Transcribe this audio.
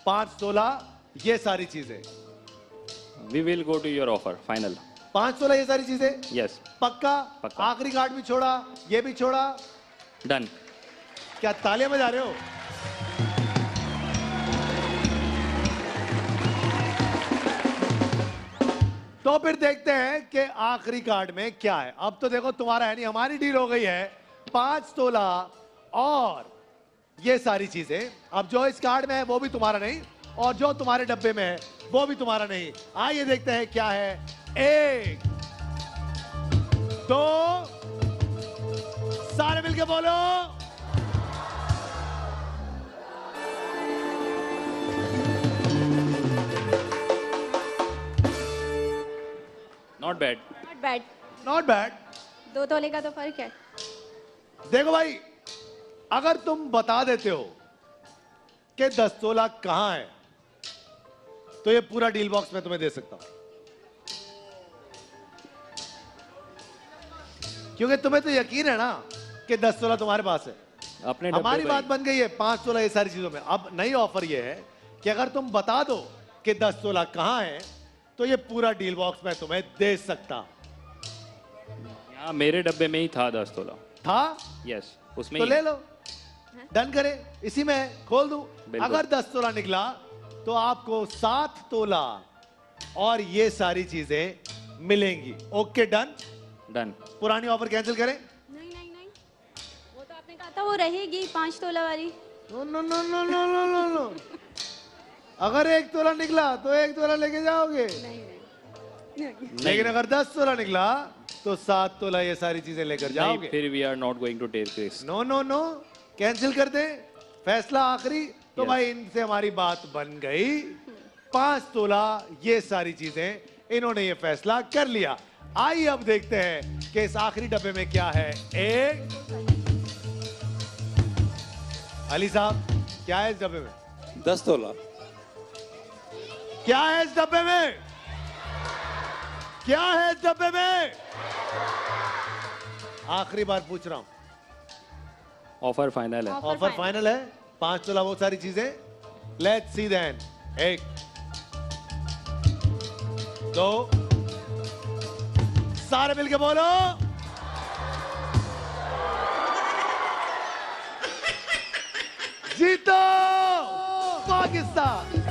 5 तोला ये सारी चीजें। We will go to your offer. Final. 5 तोला ये सारी चीजें। Yes. पक्का? पक्का। आखिरी कार्ड भी छोड़ा, ये भी छोड़ा। Done. क्या तालियां बजा रहे हो? तो फिर देखते हैं कि आखिरी कार्ड में क्या है। अब तो देखो तुम्हारा है नहीं, हमारी डील हो गई है। 5 तोला और ये सारी चीजें। अब जो इस कार्ड में है वो भी तुम्हारा नहीं, और जो तुम्हारे डब्बे में है वो भी तुम्हारा नहीं। आइए देखते हैं क्या है। 1 2 सारे मिलके बोलो। Not bad. Not bad. Not bad. 2 तोले का तो फर्क है। देखो भाई, अगर तुम बता देते हो कि 10 तोला कहां है, तो ये पूरा डील बॉक्स मैं तुम्हें दे सकता हूं, क्योंकि तुम्हें तो यकीन है ना कि 10 तोला तुम्हारे पास है। अपने हमारी बात बन गई है 5 तोला ये सारी चीजों में। अब नई ऑफर ये है कि अगर तुम बता दो कि 10 तोला कहां है, तो ये पूरा डील बॉक्स मैं तुम्हें दे सकता। यहाँ मेरे डब्बे में ही था 10 तोला। था? यस, उसमें तो ही। ले लो, डन करे, इसी में खोल दूं। अगर 10 तोला निकला तो आपको 7 तोला और ये सारी चीजें मिलेंगी। Okay, done? डन। पुरानी ऑफर कैंसिल करें? नहीं नहीं नहीं, वो तो आपने कहा था वो रहेगी 5 तोला वाली। No no no no no no no no. अगर 1 तोला निकला तो 1 तोला लेके जाओगे। नहीं नहीं। लेकिन अगर 10 तोला निकला तो 7 तोला ये सारी चीजें लेकर जाओगे। फिर we are not going to take this. No no no, cancel कर दे। फैसला आखिरी। तो भाई इनसे हमारी बात बन गई। 5 तोला ये सारी चीजें, इन्होंने ये फैसला कर लिया। आइए अब देखते हैं कि इस आखिरी डब्बे में क्या है। अली साहब, क्या है इस डब्बे में? 10 तोला। क्या है इस डब्बे में? क्या है इस डब्बे में? आखिरी बार पूछ रहा हूं। ऑफर फाइनल है। ऑफर फाइनल है। 5 तोला वो सारी चीजें। Let's see then. 1 2 सारे मिलके बोलो। जीतो पाकिस्तान।